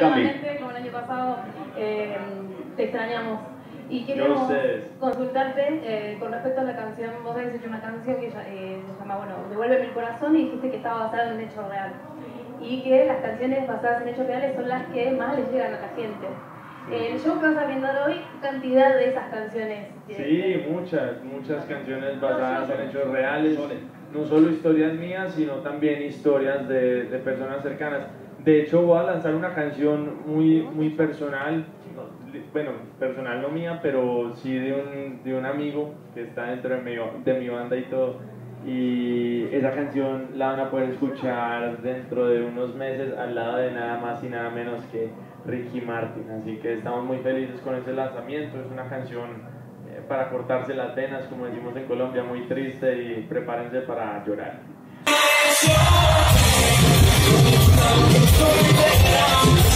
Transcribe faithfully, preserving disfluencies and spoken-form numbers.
nuevamente, como el año pasado, eh, te extrañamos. Y queremos consultarte eh, con respecto a la canción. Vos habéis hecho una canción que eh, se llama, bueno, Devuélveme el corazón, y dijiste que estaba basada en un hecho real. Y que las canciones basadas en hechos reales son las que más les llegan a la gente. El show que vas a brindar hoy, cantidad de esas canciones. Sí, muchas, muchas canciones basadas en hechos reales. No solo historias mías, sino también historias de, de personas cercanas. De hecho, voy a lanzar una canción muy, muy personal, bueno, personal no mía, pero sí de un, de un amigo que está dentro de mi, de mi banda y todo. Y esa canción la van a poder escuchar dentro de unos meses al lado de nada más y nada menos que Ricky Martin. Así que estamos muy felices con ese lanzamiento. Es una canción eh, para cortarse las venas, como decimos en Colombia, muy triste, y prepárense para llorar. Soy